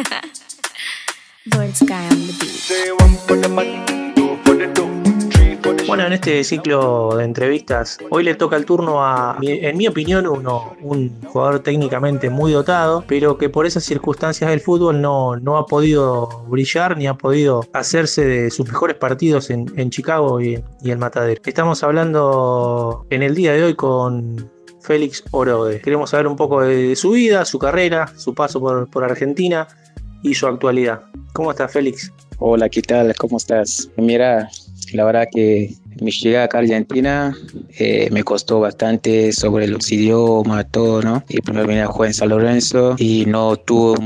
Bird Sky on the beat. Bueno, en este ciclo de entrevistas, hoy le toca el turno a, en mi opinión, un jugador técnicamente muy dotado, pero que por esas circunstancias del fútbol no ha podido brillar ni ha podido hacerse de sus mejores partidos en Chicago y en Matadero. Estamos hablando en el día de hoy con Félix Orode. Queremos saber un poco de su vida, su carrera, su paso por Argentina y su actualidad. ¿Cómo estás, Félix? Hola, ¿qué tal? ¿Cómo estás? Mira, la verdad que mi llegada acá a Argentina me costó bastante sobre los idiomas, todo, ¿no? Y primero vine a jugar en San Lorenzo y no tuve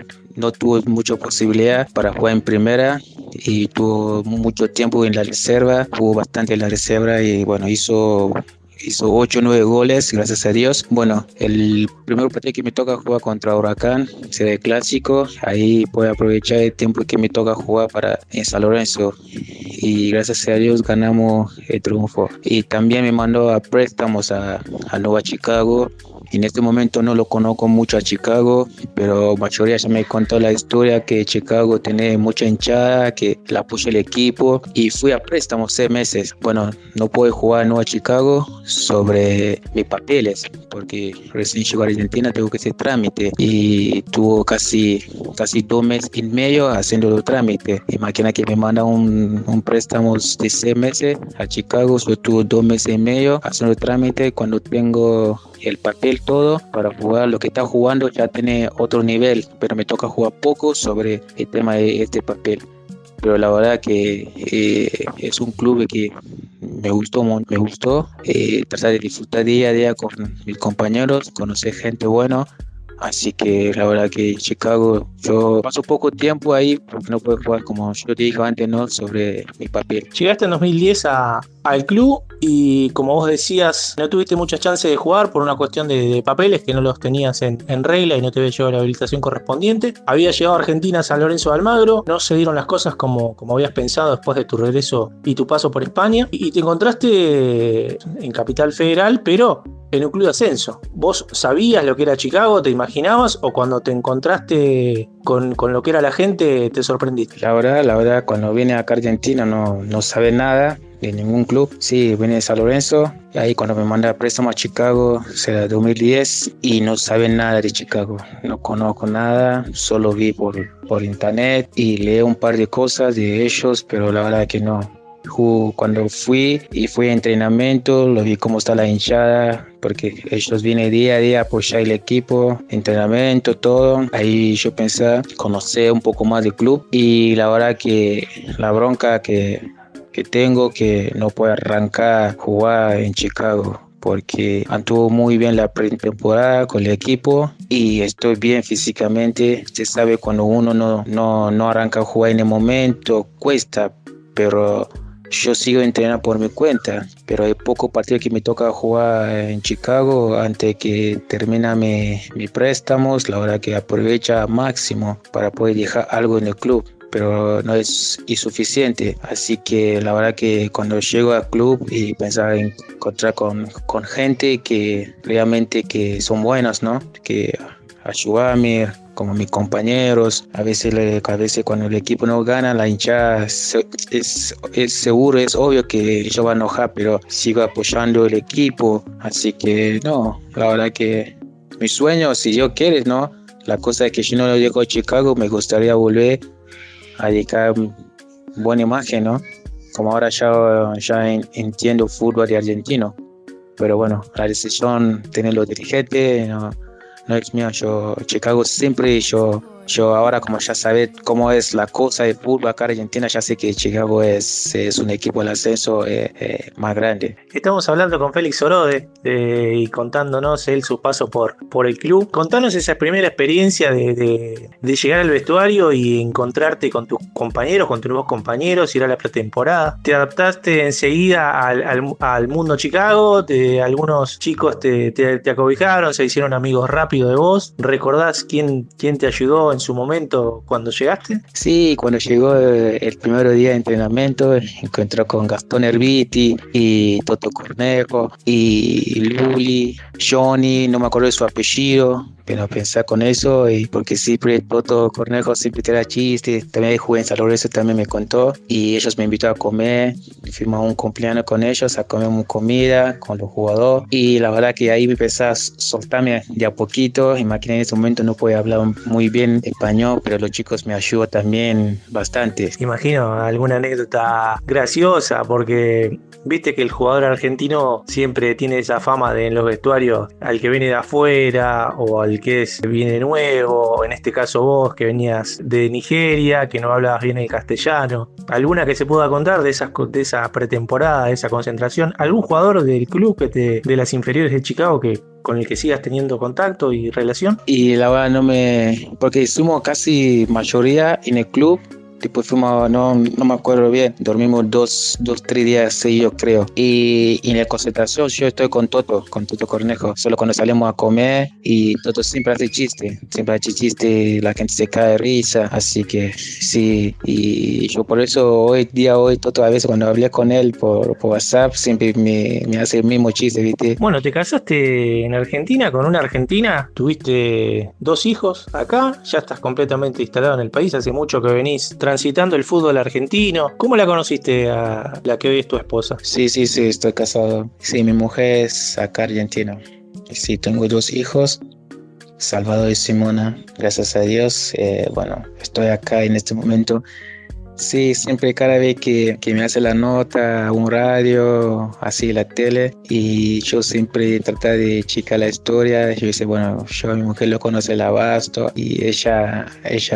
mucha posibilidad para jugar en primera y tuvo mucho tiempo en la reserva, jugó bastante en la reserva y bueno, hizo 8 o 9 goles, gracias a Dios. Bueno, el primer partido que me toca jugar contra Huracán, será el clásico. Ahí puedo aprovechar el tiempo que me toca jugar en San Lorenzo. Y gracias a Dios ganamos el triunfo. Y también me mandó a préstamos a Nueva Chicago. En este momento no lo conozco mucho a Chicago, pero mayoría ya me contó la historia que Chicago tiene mucha hinchada, que la apoya el equipo y fui a préstamo 6 meses. Bueno, no pude jugar en Nueva Chicago sobre mis papeles, porque recién llego a Argentina, tengo que hacer trámite y tuvo casi 2 meses y medio haciendo los trámites. Imagina que me manda un préstamo de 6 meses a Chicago, yo tuve 2 meses y medio haciendo el trámite. Cuando tengo el papel todo para jugar, lo que está jugando ya tiene otro nivel, pero me toca jugar poco sobre el tema de este papel. Pero la verdad que es un club que me gustó tratar de disfrutar día a día con mis compañeros, conocer gente buena. Así que la verdad que Chicago, yo paso poco tiempo ahí porque no puedo jugar, como yo te dije antes, ¿no? Sobre mi papel. Llegaste en 2010 al club y, como vos decías, no tuviste mucha chance de jugar por una cuestión de papeles que no los tenías en regla y no te había llegado la habilitación correspondiente. Habías llegado a Argentina a San Lorenzo de Almagro, no se dieron las cosas como habías pensado después de tu regreso y tu paso por España y te encontraste en Capital Federal, pero en un club de ascenso. ¿Vos sabías lo que era Chicago? ¿Te imaginabas? ¿O cuando te encontraste con lo que era la gente te sorprendiste? La verdad, cuando vine acá a Argentina no sabe nada de ningún club. Sí, vine de San Lorenzo y ahí cuando me mandé a préstamo a Chicago, será 2010 y no sabe nada de Chicago. No conozco nada, solo vi por internet y leí un par de cosas de ellos, pero la verdad que no. Cuando fui a entrenamiento, lo vi cómo está la hinchada, porque ellos vienen día a día a apoyar el equipo, entrenamiento, todo. Ahí yo pensé conocer un poco más del club y la verdad que la bronca que tengo que no puedo arrancar a jugar en Chicago, porque anduvo muy bien la pretemporada con el equipo y estoy bien físicamente. Se sabe cuando uno no arranca a jugar en el momento, cuesta, pero yo sigo entrenando por mi cuenta, pero hay pocos partidos que me toca jugar en Chicago antes que termina mi préstamos. La verdad que aprovecha máximo para poder dejar algo en el club, pero no es insuficiente. Así que la verdad que cuando llego al club y pensaba en encontrar con gente que realmente que son buenas, ¿no? Que ayudarme como mis compañeros, a veces cuando el equipo no gana, la hinchada es seguro, es obvio que ellos van a enojar, pero sigo apoyando el equipo. Así que no, la verdad que mi sueño, si Dios quiere, ¿no? La cosa es que si no llego a Chicago, me gustaría volver a dedicar buena imagen, ¿no? Como ahora ya entiendo fútbol de argentino, pero bueno, la decisión tener los dirigentes no es mío. Chicago siempre, yo ahora como ya sabes cómo es la cosa de fútbol acá en Argentina, ya sé que Chicago es un equipo del ascenso más grande. Estamos hablando con Félix Orode y contándonos él su paso por el club. Contanos esa primera experiencia de llegar al vestuario y encontrarte con tus compañeros, con tus nuevos compañeros, ir a la pretemporada. ¿Te adaptaste enseguida al mundo Chicago? Algunos chicos te acobijaron, se hicieron amigos rápido de vos. ¿Recordás quién te ayudó en su momento cuando llegaste? Sí, cuando llegó el primer día de entrenamiento, encontró con Gastón Erviti y Toto Cornejo y Luli, Johnny, no me acuerdo de su apellido, pero pensar con eso, y porque siempre Toto Cornejo siempre te da chistes. También jugué en San Lorenzo, también me contó, y ellos me invitaron a comer. Fuimos a un cumpleaños con ellos, a comer comida con los jugadores, y la verdad que ahí me empecé a soltarme de a poquito. Imagina, en ese momento no podía hablar muy bien español, pero los chicos me ayudan también bastante. Imagino alguna anécdota graciosa, porque viste que el jugador argentino siempre tiene esa fama de en los vestuarios al que viene de afuera o al que viene nuevo, o en este caso vos que venías de Nigeria, que no hablabas bien el castellano. ¿Alguna que se pueda contar de esa pretemporada, de esa concentración? ¿Algún jugador del club de las inferiores de Chicago con el que sigas teniendo contacto y relación? Y la verdad porque somos casi mayoría en el club. Después fuimos, no me acuerdo bien, dormimos dos, 3 días seguidos, creo. Y en la concentración yo estoy con Toto Cornejo. Solo cuando salimos a comer, y Toto siempre hace chiste, la gente se cae de risa. Así que sí, y yo por eso hoy Toto, a veces cuando hablé con él por WhatsApp, siempre me hace el mismo chiste, ¿viste? Bueno, te casaste en Argentina con una argentina, tuviste 2 hijos acá, ya estás completamente instalado en el país, hace mucho que venís transitando el fútbol argentino. ¿Cómo la conociste a la que hoy es tu esposa? Sí, estoy casado. Sí, mi mujer es acá argentina. Sí, tengo 2 hijos, Salvador y Simona, gracias a Dios. Bueno, estoy acá en este momento. Sí, siempre cada vez que me hace la nota, un radio, así la tele, y yo siempre trato de checar la historia. Yo dice, bueno, yo a mi mujer lo conoce el Abasto, y ella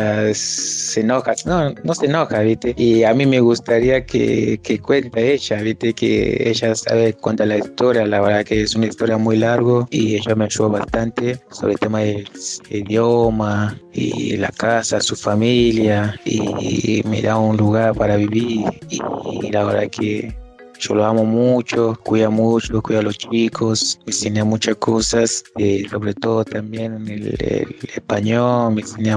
se enoja, no se enoja, ¿viste? Y a mí me gustaría que cuente ella, ¿viste? Que ella cuenta la historia. La verdad que es una historia muy larga, y ella me ayudó bastante sobre el tema del idioma y la casa, su familia, y me da un lugar para vivir, y la verdad que yo lo amo mucho, cuida a los chicos, me enseña muchas cosas, sobre todo también el español,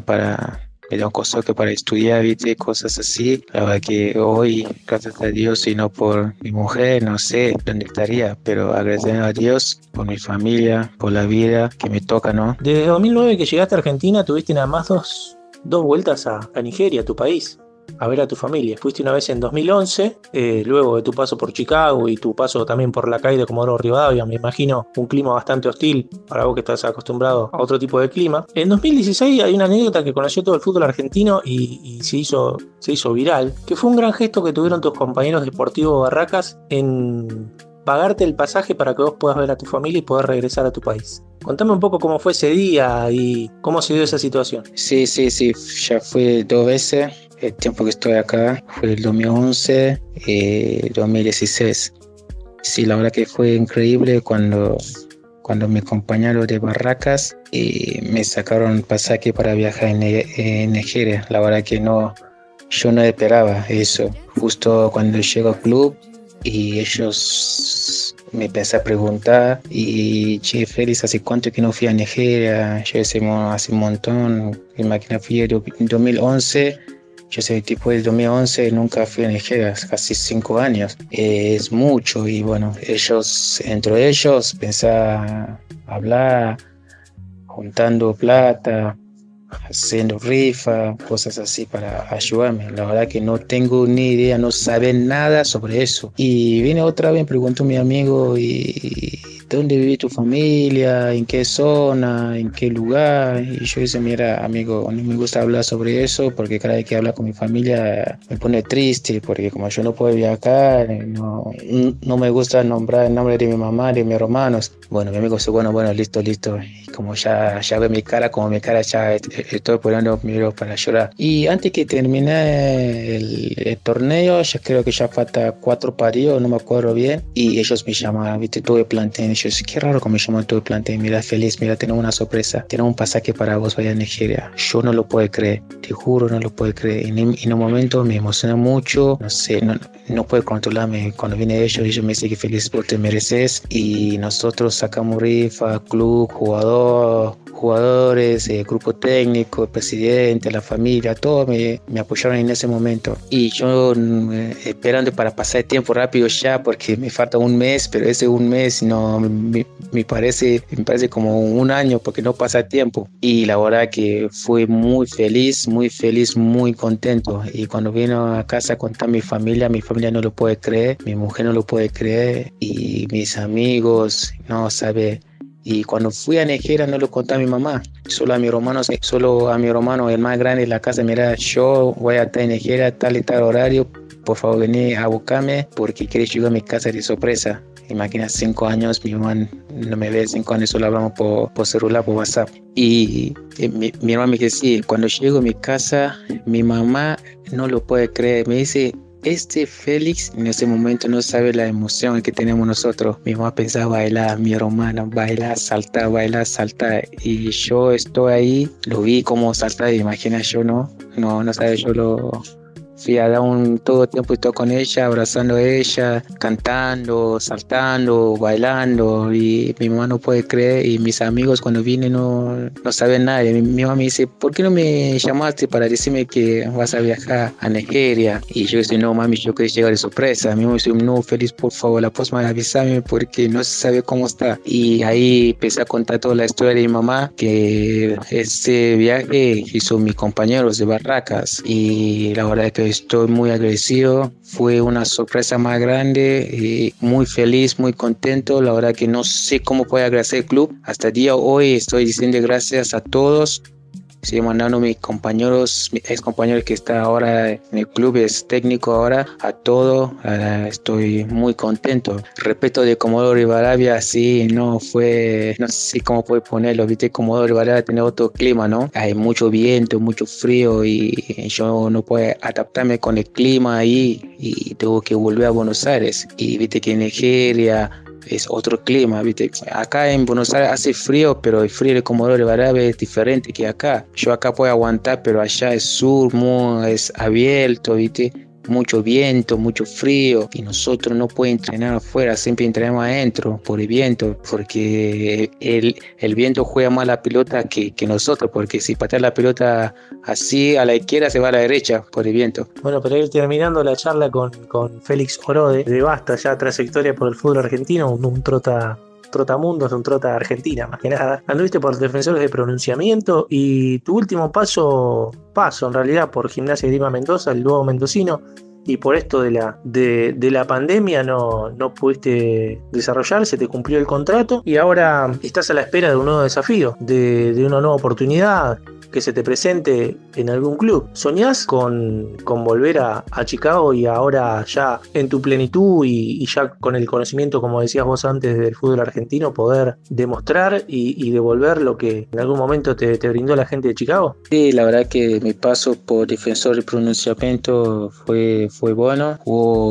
me da un consejo para estudiar, ¿viste? Cosas así. La verdad que hoy, gracias a Dios, si no por mi mujer, no sé dónde estaría, pero agradeciendo a Dios por mi familia, por la vida que me toca, ¿no? Desde 2009 que llegaste a Argentina, tuviste nada más dos vueltas a Nigeria, tu país, a ver a tu familia. Fuiste una vez en 2011, luego de tu paso por Chicago y tu paso también por la calle de Comodoro Rivadavia, me imagino un clima bastante hostil para vos que estás acostumbrado a otro tipo de clima. En 2016 hay una anécdota que conoció todo el fútbol argentino y se hizo viral, que fue un gran gesto que tuvieron tus compañeros deportivos Barracas en pagarte el pasaje para que vos puedas ver a tu familia y poder regresar a tu país. Contame un poco cómo fue ese día y cómo se dio esa situación. Sí, ya fue 2 veces. El tiempo que estoy acá fue el 2011 y 2016. Sí, la verdad que fue increíble cuando mis compañeros de Barracas me sacaron pasaje para viajar en Nigeria. La verdad que yo no esperaba eso. Justo cuando llego al club y ellos me empecé a preguntar, che, Félix, ¿hace cuánto que no fui a Nigeria? Yo decía, hace un montón. Imagina, fui en 2011. Yo soy tipo del 2011, nunca fui a Nigeria, casi 5 años. Es mucho, y bueno, entre ellos, pensaban hablar, juntando plata, haciendo rifa, cosas así para ayudarme. La verdad que no tengo ni idea, no saben nada sobre eso. Y vine otra vez, me preguntó mi amigo, ¿y dónde vive tu familia? ¿En qué zona? ¿En qué lugar? Y yo dije, mira, amigo, no me gusta hablar sobre eso, porque cada vez que hablo con mi familia me pone triste, porque como yo no puedo viajar, no me gusta nombrar el nombre de mi mamá, de mis hermanos. Bueno, mi amigo dice, bueno, listo. Y como ya ve mi cara, ya estoy poniendo para llorar. Y antes que termine el torneo, ya creo que ya falta 4 partidos, no me acuerdo bien, y ellos me llaman, viste, tuve plantel. Yo dije, qué raro que me llaman tuve plantel. Mira, Feliz, tenemos una sorpresa, tenemos un pasaje para vos vaya a Nigeria. Yo no lo puedo creer, te juro, no lo puedo creer. En un momento me emociona mucho, no sé, no puedo controlarme. Cuando viene ellos me dicen que Feliz, vos te mereces, y nosotros sacamos rifa, club, jugador, jugadores, el grupo técnico, el presidente, la familia, todos me apoyaron en ese momento. Y yo esperando para pasar el tiempo rápido ya, porque me falta un mes, pero ese un mes no me parece como un año, porque no pasa el tiempo. Y la verdad que fui muy feliz, muy contento. Y cuando vino a casa a contar a mi familia no lo puede creer, mi mujer no lo puede creer, y mis amigos, no sabe. Y cuando fui a Nigeria no lo conté a mi mamá, solo a mi hermano, el más grande de la casa. Mira, yo voy a estar en Nigeria tal y tal horario, por favor vení a buscarme porque quiero llegar a mi casa de sorpresa. Imagina, 5 años, mi mamá no me ve, 5 años solo hablamos por celular, por WhatsApp. Y mi mamá me dice, sí, cuando llego a mi casa, mi mamá no lo puede creer, me dice, Félix en ese momento no sabe la emoción que tenemos nosotros. Mi mamá pensaba bailar, mi hermana bailar, saltar, y yo estoy ahí, lo vi como saltar, imagina, yo no sabe, fui a dar todo el tiempo estoy con ella, abrazando a ella, cantando, saltando, bailando, y mi mamá no puede creer. Y mis amigos cuando vienen no saben nada. Y mi mamá me dice, ¿por qué no me llamaste para decirme que vas a viajar a Nigeria? Y yo digo, no mami, yo quería llegar de sorpresa. Mi mamá me dice, no Félix, por favor, la próxima avísame porque no se sabe cómo está. Y ahí empecé a contar toda la historia de mi mamá, que este viaje hizo mis compañeros de Barracas, y la verdad es que estoy muy agradecido. Fue una sorpresa más grande y muy feliz, muy contento. La verdad que no sé cómo puedo agradecer al club. Hasta el día de hoy estoy diciendo gracias a todos. Estoy mandando a mis ex compañeros que está ahora en el club, es técnico ahora, a todo. Estoy muy contento. Respecto de Comodoro Rivadavia, sí, no sé cómo puedo ponerlo, viste, Comodoro Rivadavia tiene otro clima, ¿no? Hay mucho viento, mucho frío, y yo no puedo adaptarme con el clima ahí, y tengo que volver a Buenos Aires. Y viste que en Nigeria es otro clima, ¿viste? Acá en Buenos Aires hace frío, pero el frío de Comodoro Rivadavia es diferente que acá. Yo acá puedo aguantar, pero allá es sur, es abierto, ¿viste? Mucho viento, mucho frío, y nosotros no podemos entrenar afuera, siempre entrenamos adentro por el viento, porque el viento juega más la pelota que nosotros, porque si patea la pelota así a la izquierda se va a la derecha por el viento. Bueno, para ir terminando la charla con Félix Orode, de vasta ya trayectoria por el fútbol argentino, un trotamundos, un trota argentina, más que nada. Anduviste por Defensores de Pronunciamiento y tu último paso en realidad por Gimnasia y Grima Mendoza, el nuevo mendocino, y por esto de la pandemia no pudiste desarrollar, se te cumplió el contrato y ahora estás a la espera de un nuevo desafío, de una nueva oportunidad que se te presente en algún club. ¿Soñás con volver a Chicago y ahora ya en tu plenitud y ya con el conocimiento, como decías vos antes, del fútbol argentino, poder demostrar y devolver lo que en algún momento te brindó la gente de Chicago? Sí, la verdad que mi paso por Defensor de Pronunciamiento fue bueno.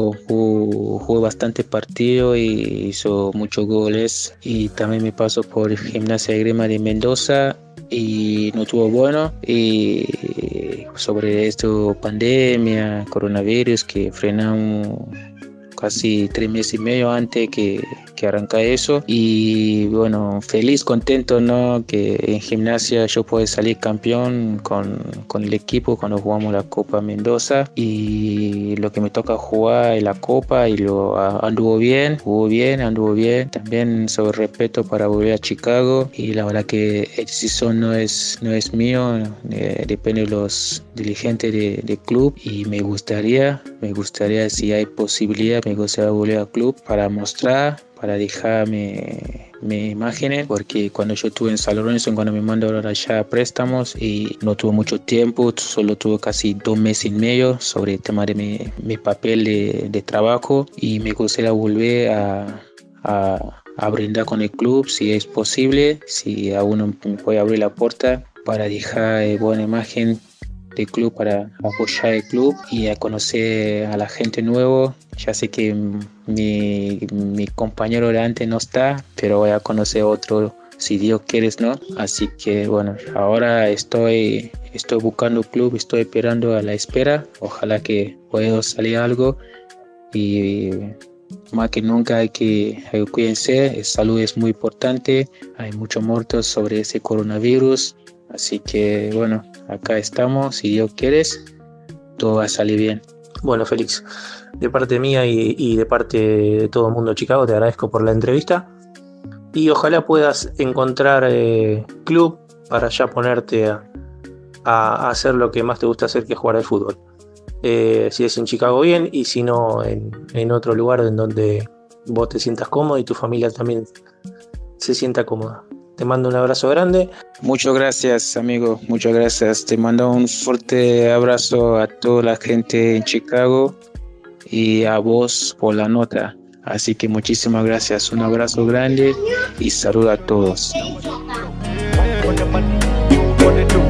Jugó bastante partido y hizo muchos goles. Y también mi paso por Gimnasia y Grima de Mendoza y no estuvo bueno, y sobre esto pandemia, coronavirus, que frenamos casi 3 meses y medio antes que arranca eso. Y bueno, feliz, contento, ¿no? Que en Gimnasia yo puedo salir campeón con el equipo cuando jugamos la Copa Mendoza, y lo que me toca jugar es la Copa, y anduvo bien. También sobre respeto para volver a Chicago, y la verdad que el decisión no es mío, depende de los dirigentes del club, y me gustaría si hay posibilidad, me gustaría volver al club para mostrar, para dejar mis imágenes, porque cuando yo estuve en San Lorenzo, cuando me mandaron allá a préstamos, y no tuve mucho tiempo, solo tuve casi 2 meses y medio sobre el tema de mi papel de trabajo, y me gustaría volver a brindar con el club si es posible, si a uno me puede abrir la puerta para dejar buena imagen del club, para apoyar el club y a conocer a la gente nuevo. Ya sé que mi compañero de antes no está, pero voy a conocer otro si Dios quiere, ¿no? Así que bueno, ahora estoy buscando un club, estoy esperando a la espera. Ojalá que pueda salir algo y Más que nunca hay que cuídense, salud es muy importante, hay muchos muertos sobre ese coronavirus, así que bueno, acá estamos, si Dios quiere, todo va a salir bien. Bueno, Félix, de parte mía y de parte de todo el mundo de Chicago, te agradezco por la entrevista y ojalá puedas encontrar club para ya ponerte a hacer lo que más te gusta hacer, que es jugar al fútbol. Si es en Chicago, bien, y si no, en otro lugar en donde vos te sientas cómodo y tu familia también se sienta cómoda. Te mando un abrazo grande. Muchas gracias, amigo, muchas gracias. Te mando un fuerte abrazo a toda la gente en Chicago y a vos por la nota. Así que muchísimas gracias, un abrazo grande y saludo a todos.